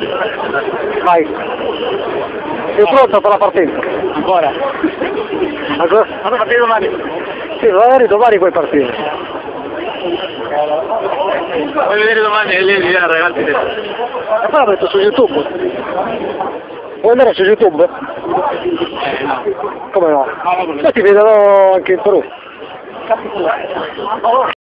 Vai. Sei pronto per la partenza? Ancora? Ancora? Quando partire domani? Sì, magari domani puoi partire. Vuoi vedere domani e lei dirà ragazzi? E poi la metto su YouTube. Vuoi andare su YouTube? No. Come no? No, Io ti vedrò anche in Perù.